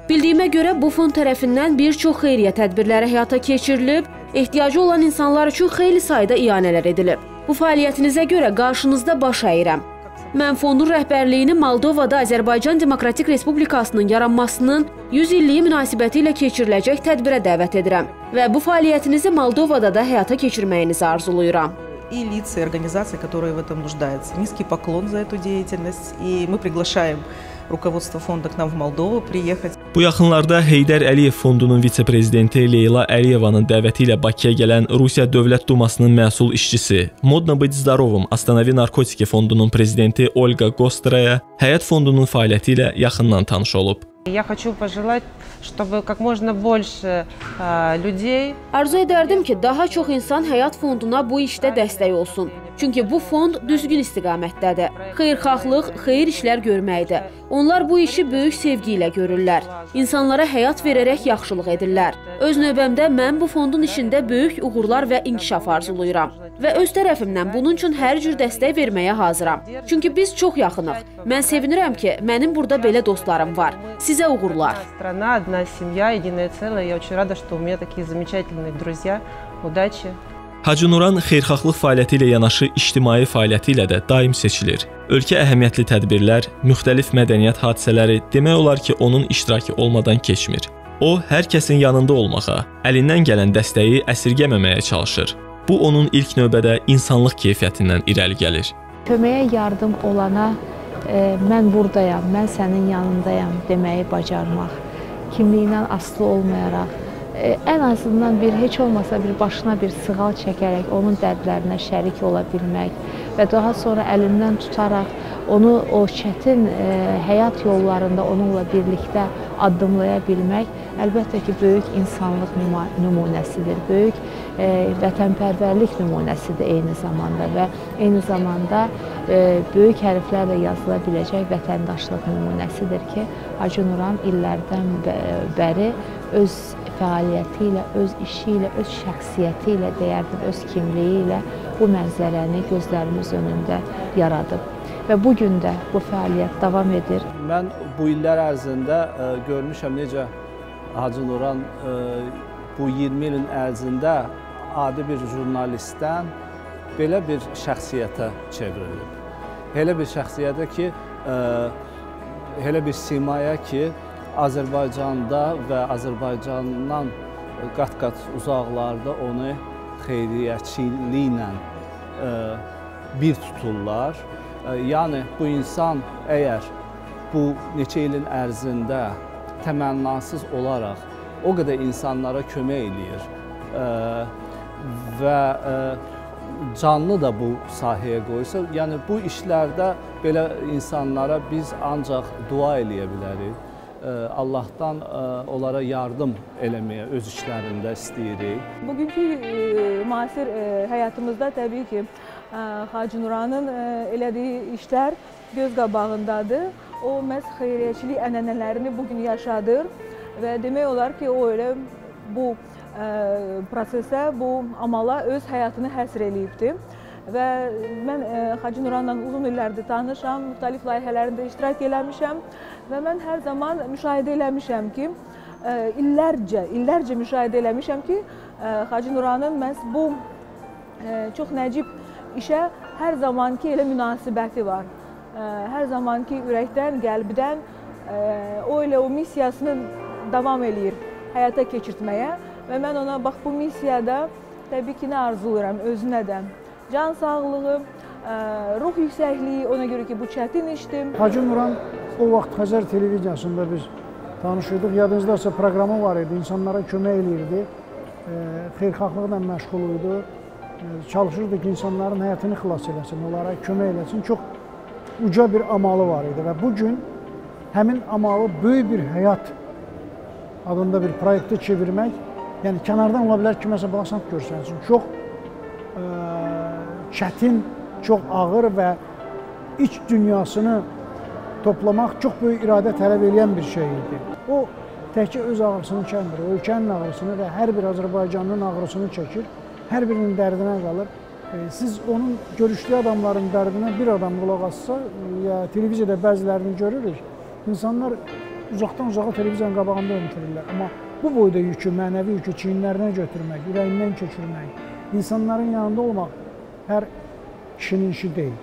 Speaker 9: Bildiyimə görə bu fond tərəfindən bir çox xeyriyyə tədbirləri həyata keçirilib, ehtiyacı olan insanlar üçün xeyli sayda iyanələr edilib. Bu fəaliyyətinizə görə qarşınızda baş əyirəm. Mən fondun rəhbərliyini Moldovada Azərbaycan Demokratik Respublikasının yaranmasının yüz illiyi münasibəti ilə keçiriləcək tədbirə dəvət edirəm və bu fəaliyyətinizi Moldovada da həyata keçirməyinizi arzuluyuram.
Speaker 10: И лица, и организации, которые в этом нуждаются. Низкий поклон за эту деятельность, и мы приглашаем rukovodство fonda к нам в Moldova приехать.
Speaker 4: Bu yaxınlarda Heydər Əliyev fondunun vitse-prezidenti Leyla Əliyevanın dəvəti ilə Bakıya gələn Rusiya Dövlət Dumasının məsul işçisi, Modno Быть Zdarovum Astanavi Narkotiki fondunun prezidenti Olga Gostraya Həyat fondunun fəaliyyəti ilə yaxından tanış olub.
Speaker 11: Я хочу пожелать, чтобы как можно больше э, людей.
Speaker 9: Arzu edərdim ki, daha çox insan Həyat fonduna bu işdə dəstək olsun. Çünki bu fond düzgün istiqamətdədir. Xeyirxahlıq, xeyir işlər görməkdir. Onlar bu işi böyük sevgi ilə görürlər. İnsanlara həyat verərək yaxşılıq edirlər. Öz növbəmdə mən bu fondun işində böyük uğurlar və inkişaf arzuluyuram. Və öz tərəfimdən bunun üçün hər cür dəstək verməyə hazıram. Çünki biz çox yaxınıq. Mən sevinirəm ki, mənim burada belə dostlarım var. Sizə uğurlar.
Speaker 11: Страна, одна семья, единое целое. Я очень рада, что у меня такие замечательные друзья. Удачи.
Speaker 4: Hacı Nuran xeyirxahlıq fəaliyyəti ilə yanaşı ictimai fəaliyyəti ilə də daim seçilir. Ölkə əhəmiyyətli tədbirlər, müxtəlif mədəniyyət hadisələri demək olar ki, onun iştirakı olmadan keçmir. O, hər kəsin yanında olmağa, əlindən gələn dəstəyi əsirgəməməyə çalışır. Bu, onun ilk növbədə insanlıq keyfiyyətindən irəli gəlir.
Speaker 12: Köməyə yardım olana e, mən buradayam, mən sənin yanındayam deməyi bacarmaq, kimliyindən asılı olmayaraq, ən azından bir heç olmasa bir başına bir sığal çəkərək onun dərdlərinə şərik ola bilmək və daha sonra əlindən tutaraq onu o çətin e, həyat yollarında onunla birlikdə addımlaya bilmək əlbəttə ki, böyük insanlıq nümunəsidir, böyük e, vətənpərvərlik nümunəsidir eyni zamanda və eyni zamanda e, böyük hərflərlə yazıla biləcək vətəndaşlıq nümunəsidir ki, Hacı Nuran illərdən bəri öz fəaliyyəti ilə, öz işi ilə, öz şəxsiyyəti ilə, deyərdim, öz kimliyi ilə bu mənzərəni gözlərimiz önündə yaradıb. Və bugün də bu fəaliyyət davam edir.
Speaker 13: Mən bu illər ərzində ə, görmüşəm necə Hacı Nuran ə, bu iyirmi ilin ərzində adi bir jurnalistdən belə bir şəxsiyyətə çevrilib. Elə bir şəxsiyyətə ki, ə, elə bir simaya ki, Azərbaycanda və Azərbaycandan qat-qat uzaqlarda onu xeyriyyəçiliklə e, bir tuturlar. E, yəni, bu insan əgər bu neçə ilin ərzində təmənnasız olaraq o qədər insanlara kömək eləyir e, və e, canlı da bu sahəyə qoysa, yəni bu işlərdə belə insanlara biz ancaq dua eləyə bilərik. Allahdan onlara yardım eləməyə öz işlərində istəyirik.
Speaker 25: Bugünkü e, müasir e, həyatımızda təbii ki, e, Hacı Nuranın e, elədiyi işlər göz qabağındadır. O məhz xeyriyyəçilik ənənələrini bugün yaşadır və demək olar ki, o elə bu e, prosesə, bu amala öz həyatını həsr eləyibdir. Və mən e, Hacı Nuranla uzun illərdir tanışam, müxtəlif layihələrində iştirak eləmişəm və mən hər zaman müşahidə eləmişəm ki, e, illərcə, illərcə müşahidə eləmişəm ki, e, Hacı Nuranın məhz bu e, çox nəcib işə hər zamanki elə münasibəti var. E, hər zamanki ürəkdən, qəlbdən e, o elə o missiyasını davam eləyir həyata keçirtməyə və mən ona bax bu missiyada təbii ki, nə arzulayıram özünə də. Can sağlığı, ruh yüksəkliyi, ona görə ki, bu çətin işdir.
Speaker 26: Hacı Nuran o vaxt Xəzər televiziyasında biz tanışırdıq. Yadınızdarsa proqramı var idi, insanlara kömək eləyirdi, xeyirxahlıqla məşğul idi. Çalışırdı ki, insanların həyatını xilas eləsin, onlara kömək eləsin. Çox uca bir amalı var idi və bugün həmin amalı böyük bir həyat adında bir proyektə çevirmək, yəni kənardan ola bilər ki, məsələn, balasant görsənsin, çox çətin, çox ağır və iç dünyasını toplamaq çox böyük iradə tələb edən bir şey idi. O təkcə öz ağrısını çəkmir, ölkənin ağrısını və hər bir Azərbaycanlının ağrısını çəkir, hər birinin dərdinə qalır. Siz onun görüşdüyü adamların dərdinə bir adam qulaq assa, ya televiziyada bəzilərini görürük, insanlar uzaqdan uzağa televiziyanın qabağında ömtürürlər. Amma bu boyda yükü, mənəvi yükü çiyinlərinə götürmək, ürəyindən keçirmək, insanların yanında olmaq hər kişinin işi deyil.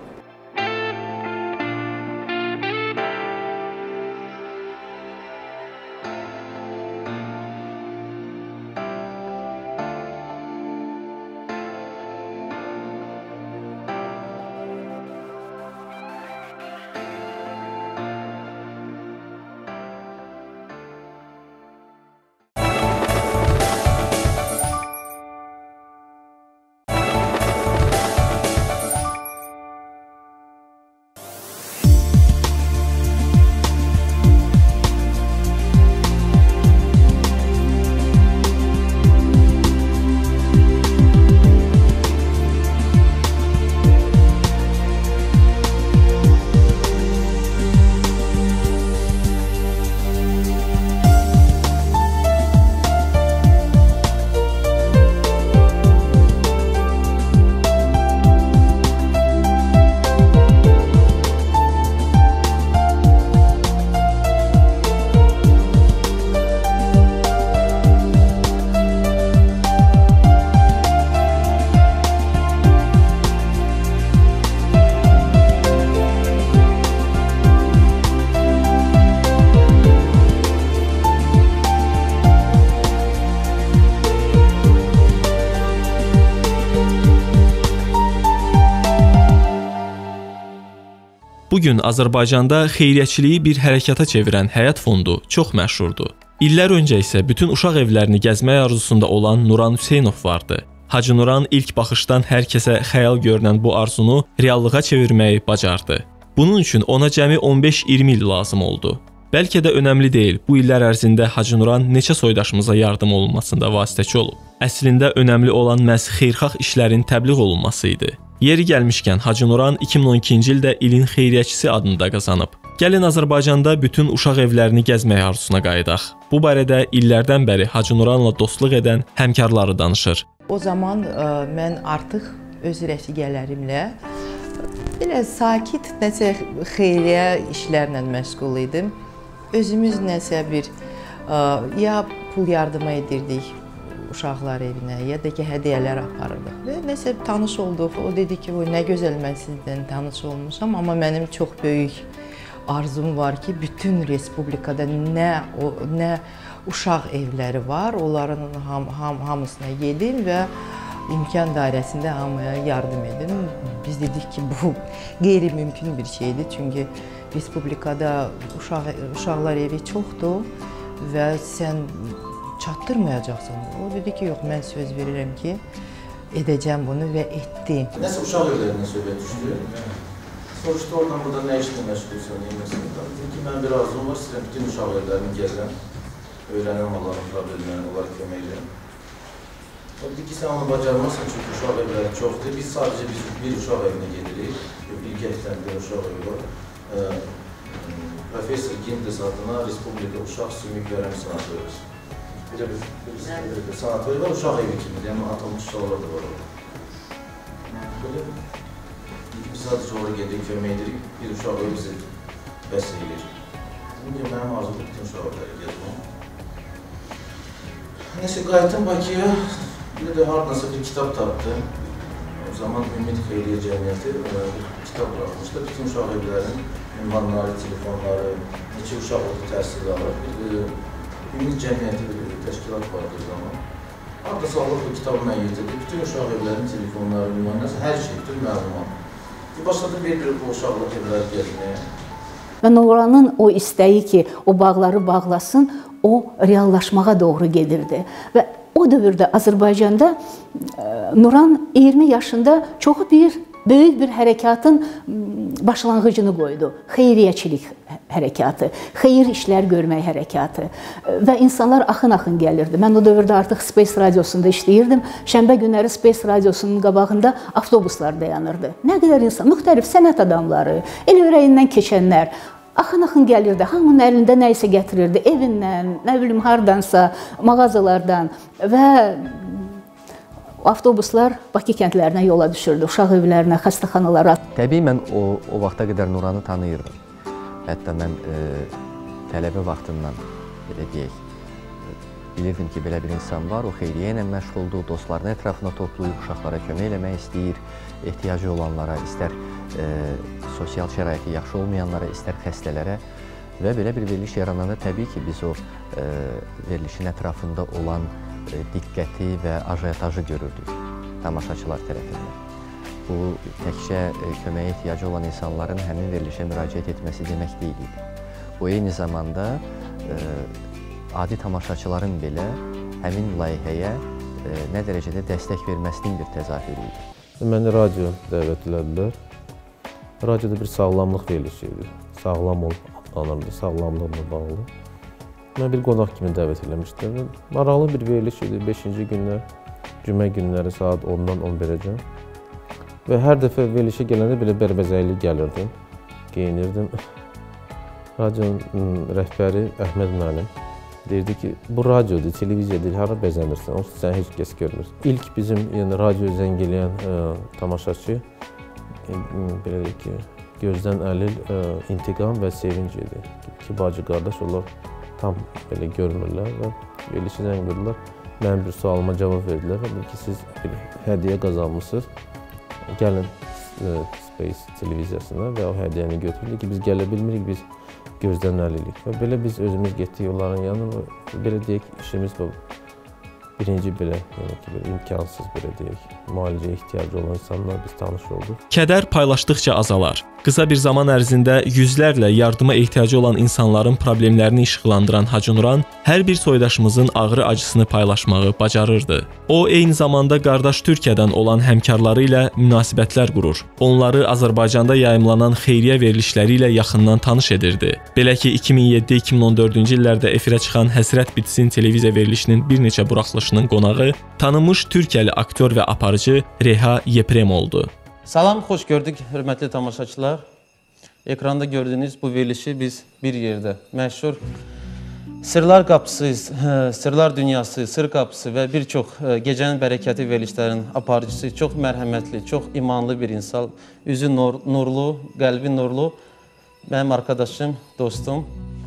Speaker 4: Bugün Azərbaycanda xeyriyyəçiliyi bir hərəkata çevirən Həyat Fondu çox məşhurdur. İllər öncə isə bütün uşaq evlərini gəzmək arzusunda olan Nuran Hüseynov vardı. Hacı Nuran ilk baxışdan hər kəsə xəyal görünən bu arzunu reallığa çevirməyi bacardı. Bunun üçün ona cəmi on beş iyirmi il lazım oldu. Bəlkə də önəmli deyil, bu illər ərzində Hacı Nuran neçə soydaşımıza yardım olunmasında vasitəçi olub. Əslində önəmli olan məhz xeyirxah işlərin təbliğ olunması idi. Yeri gəlmişkən Hacı Nuran iki min on ikinci ildə ilin xeyriyyəçisi adını da qazanıb. Gəlin Azərbaycanda bütün uşaq evlərini gəzmək arzusuna qayıdaq. Bu barədə illərdən bəri Hacı Nuranla dostluq edən həmkarları danışır.
Speaker 5: O zaman ə, mən artıq öz rəfiqələrimlə belə sakit nəsə xeyriyyə işlərlə məşğul idim. Özümüz nəsə bir ə, ya pul yardımı edirdik uşaqlar evinə, ya da ki, hədiyyələr aparırdıq. Və nəsə tanış olduq, o dedi ki, nə gözəl mən sizdən tanış olmuşam, amma mənim çox böyük arzum var ki, bütün respublikada nə, o, nə uşaq evləri var, onların ham, ham, hamısına gedim və imkan dairəsində hamıya yardım edim. Biz dedik ki, bu qeyri-mümkün bir şeydir, çünki respublikada uşaq, uşaqlar evi çoxdur və sən çatdırmayacaqsan. O dedi ki, yox, mən söz verirəm ki, edəcəm bunu və etdim.
Speaker 20: Nəsə uşaq evlərindən söhbət düşdü. Soruşdu, oradan burada nə işlə məşğulsan, neyməsin? Dedim ki, mən bir arzum var, sizə bütün uşaq evlərini gəzəm, öyrənəm onların problemlərini, onlara kömək edirəm. O dedi ki, sən onu bacarmazsan, çünki uşaq evləri çoxdur. Biz sadəcə biz bir uşaq evinə gedirik, Bilgəkdən bir uşaq evi var. Profesör Gindes adına Respublika Uşaq Sümük Vərəm Sanatoriyosu. Bir bir, bir, bir sanatoriya var, uşaq evi kimidir, yəni atılmış uşaqlar da var orada. Böyle, biz sadəcə oraya gedirik, kömək edirik, bir uşaq evi bizi bəs edir. Bugün mənim arzum bütün uşaq evləri gezməm. Neyse, qayıtdım Bakıya, bir də haradasa bir kitab tapdım. O zaman Ümid Xeyriyyə Cəmiyyəti bir kitab bırakmışdı. Bütün uşaq evlərinin ünvanları, telefonları, neçə uşaq orada təhsil alır. Ümid Cəmiyyəti bir təşkilat vardı o zaman. Haradasa Allah bu kitabı mən yetirdi. Bütün uşaq evlərinin telefonları, ünvanları, hər şey, bütün məlumat. Başladım bir-bir bu uşaqlıq evləri gezməyə.
Speaker 14: Və Nuranın o istəyi ki, o bağları bağlasın, o reallaşmağa doğru gedirdi. Və o dövrdə Azərbaycanda Nuran iyirmi yaşında çox bir böyük bir hərəkatın başlanğıcını qoydu. Xeyriyyəçilik hərəkatı, xeyir işlər görmək hərəkatı və insanlar axın-axın gəlirdi. Mən o dövrdə artıq Space Radiosunda işləyirdim. Şənbə günləri Space Radiosunun qabağında avtobuslar dayanırdı. Nə qədər insan, müxtəlif sənət adamları, el ürəyindən keçənlər axın-axın gəlirdi. Hamının əlində nə isə gətirirdi, evindən, nə bilim hardansa, mağazalardan və avtobuslar Bakı kəndlərinə yola düşürdü, uşaq evlərinə, xəstəxanalara.
Speaker 15: Təbii mən o, o vaxta qədər Nuranı tanıyırdım. Hətta mən e,
Speaker 6: tələbə vaxtından belə deyək, bilirdim ki, belə bir insan var, o xeyriyyə ilə məşğuldur, dostlarını ətrafına toplayıb, uşaqlara kömək eləmək istəyir, ehtiyacı olanlara, istər e, sosial şəraiti yaxşı olmayanlara, istər xəstələrə və belə bir veriliş yarananda təbii ki, biz o e, verilişin ətrafında olan e, diqqəti və ajotajı görürdük tamaşaçılar tərəfindən. Bu, təkcə e, köməyə ehtiyacı olan insanların həmin verilişə müraciət etməsi demək deyil idi. Bu, eyni zamanda e, adi tamaşaçıların belə həmin layihəyə e, nə dərəcədə dəstək verməsinin bir təzahürü idi.
Speaker 15: Məni radio dəvət elədilər. Radioda bir sağlamlıq verilişi idi. Sağlam ol adlanırdı, sağlamlıqla bağlı. Mən bir qonaq kimi dəvət eləmişdim. Maraqlı bir veriliş idi. beşinci günlər, cümə günləri saat ondan on birəcən. Və hər dəfə verilişə gələndə belə bərbəzəkli gəlirdim, geyinirdim. Radionun rəhbəri Əhməd müəllim deyirdi ki, bu radiodur, televiziyadır, hara bəzənirsən, onsuz sən heç kəs görmür. İlk bizim yəni, radio zəng eləyən e, tamaşaçı, e, belə deyək ki, gözdən əlil e, intiqam və sevinc idi. İki bacı qardaş, onlar tam belə görmürlər və verilişi zəng verdilər. Mənim bir sualıma cavab verdilər və dedi ki, siz bir hədiyyə qazanmışsınız, gəlin e, Space televiziyasına və o hədiyyəni götürürük ki, biz gələ bilmirik, biz gözdən əlilik. Və belə biz özümüz getdik onların yanına və belə deyək, işimiz bu. Birinci belə, yəni ki, bir imkansız belə deyək, müalicəyə ehtiyacı olan insanlar biz tanış olduq.
Speaker 4: Kədər paylaşdıqca azalar. Qısa bir zaman ərzində yüzlərlə yardıma ehtiyacı olan insanların problemlərini işıqlandıran Hacı Nuran hər bir soydaşımızın ağrı acısını paylaşmağı bacarırdı. O, eyni zamanda qardaş Türkiyədən olan həmkarları ilə münasibətlər qurur. Onları Azərbaycanda yayımlanan xeyriyyə verilişləri ilə yaxından tanış edirdi. Belə ki, iki min yeddi iki min on dördüncü illərdə efirə çıxan Həsrət Bitsin televiziya verilişinin bir neçə buraxılışının qonağı tanınmış Türkiyəli aktyor və aparıcı Reha Yeprem oldu.
Speaker 16: Salam, xoş gördük, hörmətli tamaşaçılar. Ekranda gördüyünüz bu verilişi biz bir yerdə məşhur Sırlar Qapısı, Sırlar Dünyası, Sır Qapısı və bir çox gecənin bərəkəti verilişlərinin aparıcısı, çox mərhəmətli, çox imanlı bir insan, üzü nur, nurlu, qəlbi nurlu, mənim arkadaşım, dostum,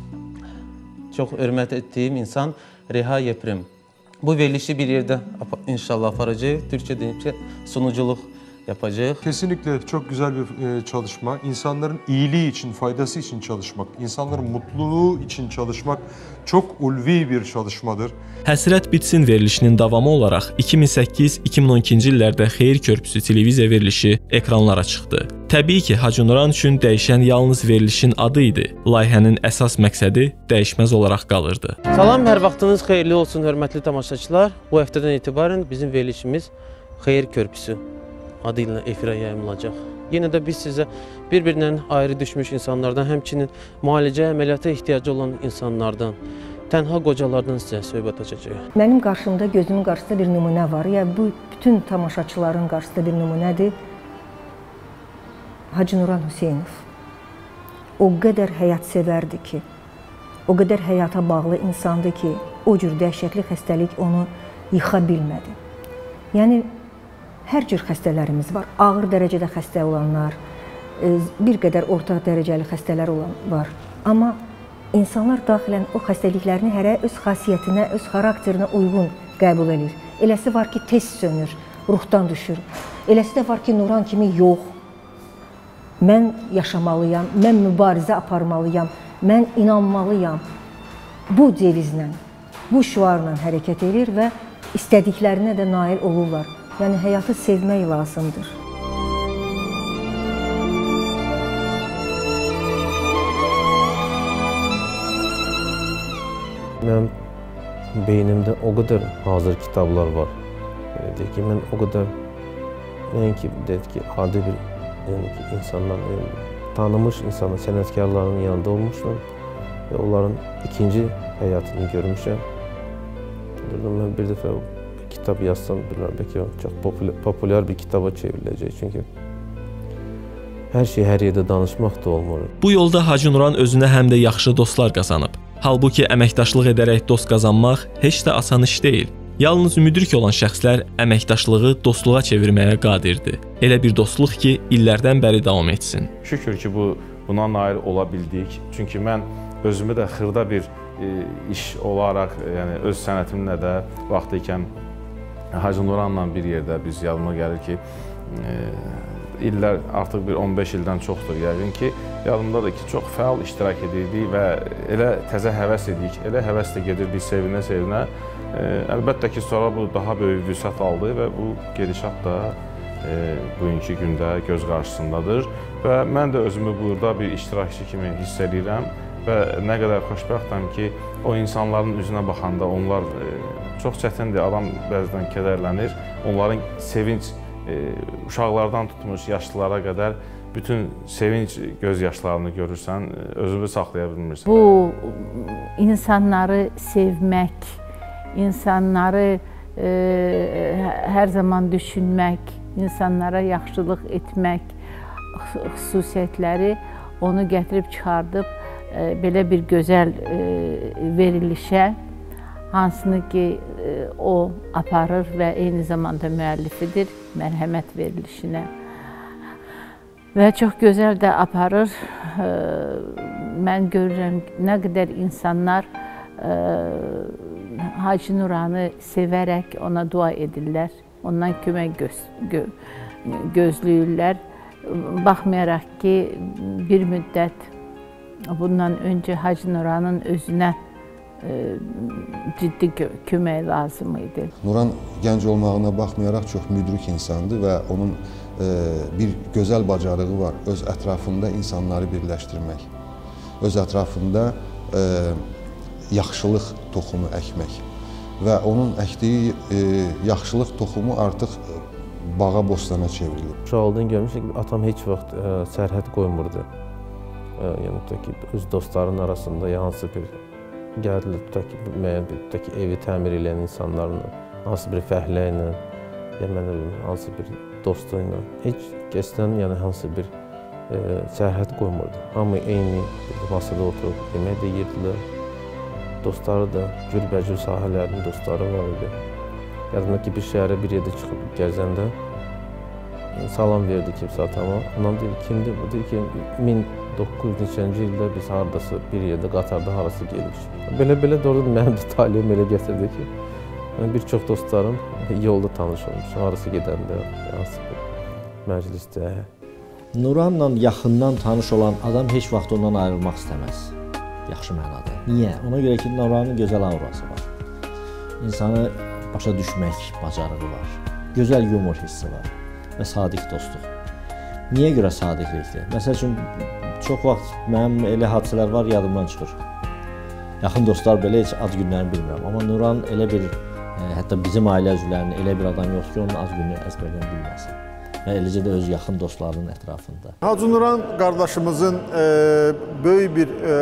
Speaker 16: çox hörmət etdiyim insan Reha Yeprem. Bu verilişi bir yerdə inşallah aparacaq, Türkçe sunuculuk yapacağız.
Speaker 17: Kesinlikle çok güzel bir çalışma. İnsanların iyiliği için, faydası için çalışmak, insanların mutluluğu için çalışmak çok ulvi bir çalışmadır.
Speaker 4: Həsrət Bitsin verilişinin davamı olaraq iki min səkkiz iki min on ikinci illərdə Xeyir Körpüsü televiziya verilişi ekranlara çıxdı. Təbii ki, Hacı Nuran üçün dəyişən yalnız verilişin adı idi. Layihənin əsas məqsədi dəyişməz olaraq qalırdı.
Speaker 16: Salam, hər vaxtınız xeyirli olsun, hörmətli tamaşaçılar. Bu həftədən etibarən bizim verilişimiz Xeyir Körpüsü adıyla efirə yayımlanacaq. Yenə də biz sizə bir-birindən ayrı düşmüş insanlardan, həmçinin müalicə, əməliyyata ehtiyacı olan insanlardan, tənha qocalardan sizə söhbət açacağıq.
Speaker 18: Mənim qarşımda, gözümün qarşısında bir nümunə var. Yəni, bu bütün tamaşaçıların qarşısında bir nümunədir. Hacı Nuran Hüseynov. O qədər həyat sevərdi ki, o qədər həyata bağlı insandı ki, o cür dəhşətli xəstəlik onu yıxa bilmədi. Yəni, hər cür xəstələrimiz var. Ağır dərəcədə xəstə olanlar, bir qədər orta dərəcəli xəstələr olan var. Amma insanlar daxilən o xəstəliklərini hərə öz xasiyyətinə, öz xarakterinə uyğun qəbul edir. Eləsi var ki, tez sönür, ruhdan düşür. Eləsi də var ki, Nuran kimi yox. Mən yaşamalıyam, mən mübarizə aparmalıyam, mən inanmalıyam. Bu devizlə, bu şüarla hərəkət edir və istədiklərinə də nail olurlar. Yəni, həyatı sevmək lazımdır.
Speaker 15: Mənim beynimdə o qədər hazır kitablar var. Belə deyək ki, mən o qədər, nəinki deyək ki, adi bir yəni ki, insanlar, yəni, tanımış insanın, sənətkarların yanında olmuşam və onların ikinci həyatını görmüşəm. Mən bir dəfə kitab yazsam, bəlkə çox populyar bir kitaba çevriləcək, çünki hər şey hər yerdə danışmaq da olmur.
Speaker 4: Bu yolda Hacı Nuran özünə həm də yaxşı dostlar qazanıb. Halbuki əməkdaşlıq edərək dost qazanmaq heç də asan iş deyil. Yalnız müdrik olan şəxslər əməkdaşlığı dostluğa çevirməyə qadirdir. Elə bir dostluq ki, illərdən bəri davam etsin.
Speaker 21: Şükür ki, bu buna nail ola bildik. Çünki mən özümü də xırda bir iş olaraq, yəni öz sənətimlə də vaxtı ikən Hacı Nuranla bir yerdə biz yadıma gəlir ki, illər artıq bir on beş ildən çoxdur yəqin ki, yadımdadır ki, çox fəal iştirak edirdik və elə təzə həvəs edik, elə həvəslə gedirdik sevinə-sevinə. Əlbəttə ki, sonra bu daha böyük vüsət aldı və bu gedişat da bugünkü gündə göz qarşısındadır və mən də özümü burada bir iştirakçı kimi hiss edirəm və nə qədər xoşbəxtəm ki, o insanların üzünə baxanda onlar çox çətindir, adam bəzən kədərlənir, onların sevinç, uşaqlardan tutmuş yaşlılara qədər bütün sevinç göz yaşlarını görürsən, özünü saxlaya bilmirsən.
Speaker 12: Bu insanları sevmək, insanları e, hər zaman düşünmək, insanlara yaxşılıq etmək xüsusiyyətləri onu gətirib çıxardıb e, belə bir gözəl e, verilişə, hansını ki e, o aparır və eyni zamanda müəllifidir mərhəmət verilişinə. Və çox gözəl də aparır. E, mən görürəm nə qədər insanlar e, Hacı Nuranı sevərək ona dua edirlər, ondan kömək göz, gö, gözləyirlər. Baxmayaraq ki, bir müddət bundan öncə Hacı Nuranın özünə e, ciddi kömək lazım idi.
Speaker 1: Nuran gənc olmağına baxmayaraq çox müdrik insandır və onun e, bir gözəl bacarığı var, öz ətrafında insanları birləşdirmək, öz ətrafında e, yaxşılıq toxumu əkmək və onun əkdiyi e, yaxşılıq toxumu artıq bağa, bostana çevrilib.
Speaker 15: Uşaqlıqdan görmüşük ki, atam heç vaxt ə, sərhəd qoymurdu. Ə, yəni, tutaq ki, öz dostlarının arasında ya hansı bir gəldilir, tutaq ki, müəyyən bir, tutaq ki, evi təmir edən insanlarla, hansı bir fəhlə ilə, ya mən ölüm, hansı bir dostu ilə, heç kəsdən, yəni hansı bir ə, sərhəd qoymurdu. Hamı eyni bir masada oturub yemək də yedirdilər. Dostları da cürbəcür sahələrinin dostları var idi. Yadımda ki, bir şəhərə bir yerdə çıxıb gəzəndə salam verdi kimsə atama. Ondan deyir, kimdir bu? Deyir ki, min doqquz yüz neçənci ildə biz haradası bir yerdə qatarda harası gelmişik. Belə-belə də orada mənim də talihim elə gətirdi ki, bir çox dostlarım yolda tanış olmuş, harası gedəndə, hansı bir məclisdə.
Speaker 2: Nuranla yaxından tanış olan adam heç vaxt ondan ayrılmaq istəməz. Yaxşı mənada. Niyə? Ona görə ki, Nuranın gözəl aurası var. İnsanı başa düşmək bacarığı var. Gözəl yumor hissi var və sadiq dostluq. Niyə görə sadiqlikdir? Məsəl üçün, çox vaxt mənim elə hadisələr var, yadımdan çıxır. Yaxın dostlar belə heç ad günlərini bilmirəm. Amma Nuran elə bir, e, hətta bizim ailə üzvlərinin elə bir adam yoxdur ki, onun ad gününü əzbərdən bilməsin. Və eləcə də öz yaxın dostlarının ətrafında.
Speaker 7: Hacı Nuran qardaşımızın e, böyük bir e,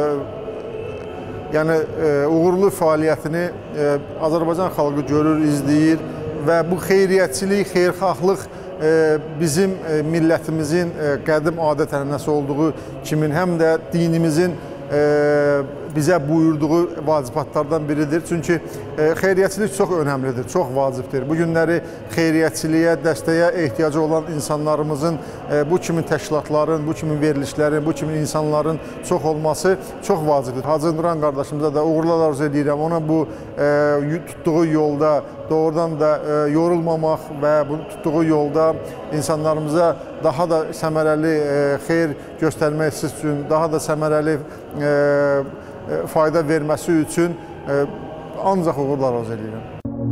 Speaker 7: yəni e, uğurlu fəaliyyətini e, Azərbaycan xalqı görür, izləyir və bu xeyriyyətçilik, xeyirxahlıq e, bizim e, millətimizin e, qədim adət-ənənəsi olduğu kimi həm də dinimizin e, bizə buyurduğu vacibatlardan biridir. Çünki e, xeyriyyətçilik çox önəmlidir, çox vacibdir. Bu günləri xeyriyyətçiliyə, dəstəyə ehtiyacı olan insanlarımızın e, bu kimi təşkilatların, bu kimi verilişlərin, bu kimi insanların çox olması çox vacibdir. Hacı Nuran qardaşımıza da uğurlar arzu edirəm. Ona bu e, tutduğu yolda doğrudan da e, yorulmamaq və bu tutduğu yolda insanlarımıza daha da səmərəli e, xeyir göstərmək üçün, daha da səmərəli e, fayda verməsi üçün ancaq uğurlar arzu edirəm.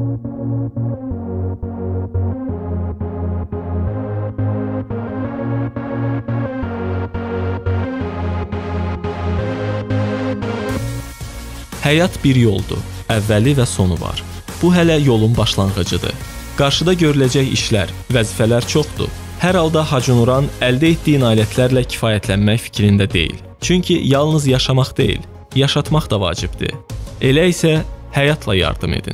Speaker 4: Həyat bir yoldur, əvvəli və sonu var. Bu hələ yolun başlanğıcıdır. Qarşıda görüləcək işlər, vəzifələr çoxdur. Hər halda Hacı Nuran əldə etdiyi nailiyyətlərlə kifayətlənmək fikrində deyil. Çünki yalnız yaşamaq deyil, yaşatmaq da vacibdir. Elə isə həyatla yardım edin.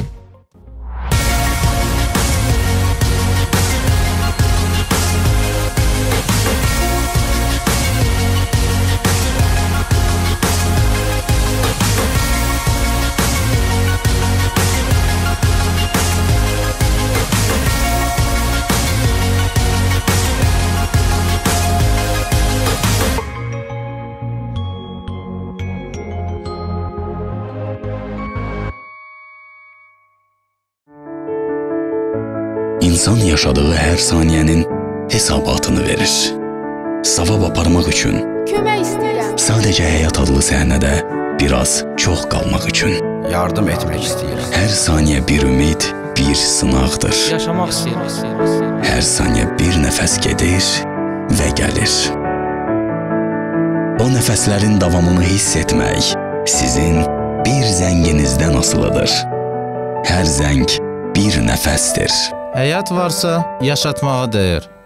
Speaker 3: insan yaşadığı hər saniyənin hesabatını verir. Savab aparmaq üçün,
Speaker 9: Kömək istəyirəm.
Speaker 3: sadəcə həyat adlı səhnədə biraz çox qalmaq üçün.
Speaker 8: Yardım etmək istəyirəm.
Speaker 3: Hər saniyə bir ümid, bir sınaqdır.
Speaker 8: Yaşamaq istəyirəm.
Speaker 3: Hər saniyə bir nəfəs gedir və gəlir. O nəfəslərin davamını hiss etmək sizin bir zənginizdən asılıdır. Hər zəng bir nəfəsdir.
Speaker 8: Həyat varsa yaşatmağa dəyər.